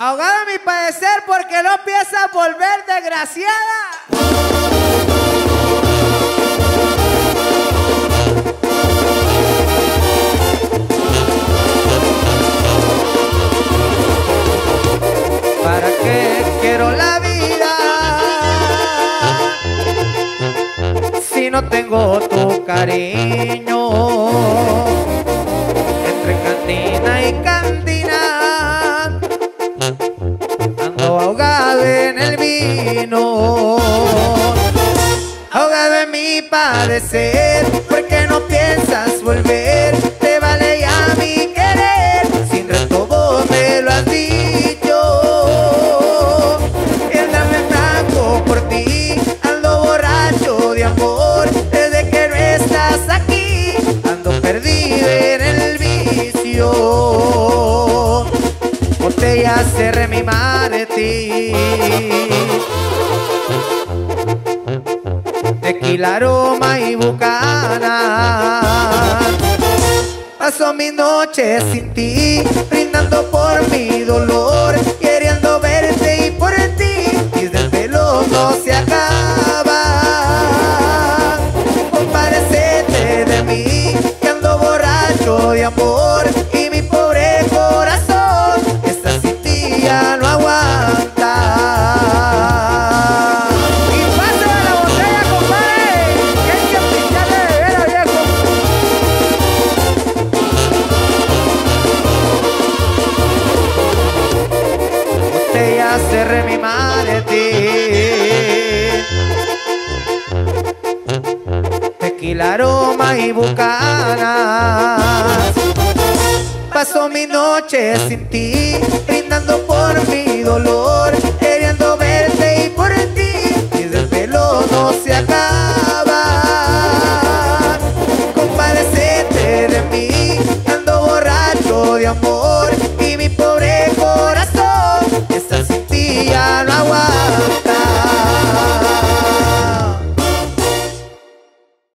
Ahogada a mi padecer porque no piensa volver desgraciada. ¿Para qué quiero la vida si no tengo tu cariño? Entre cantina y cantina ando ahogado en el vino, ahogado en mi padecer porque no piensas volver. Te vale ya mi querer, sin resto vos me lo has dicho. El dame blanco por ti, ando borracho de amor. Desde que no estás aquí, ando perdido en el vicio. Botella cerré mi mar de ti, tequila, aroma y bucana. Paso mis noches sin ti, brindando por mi dolor, queriendo verte y por ti mis desvelos no se acaban. Compadécete de mí, que ando borracho de amor, y mi pobre corazón está sin ti, ya no aguanta. Y pásame la botella, compadre, que hay que pintarle de veras, viejo. Botella cerré mi maletín, tequila, aroma y bucanas. Paso mi noche sin ti, brindando por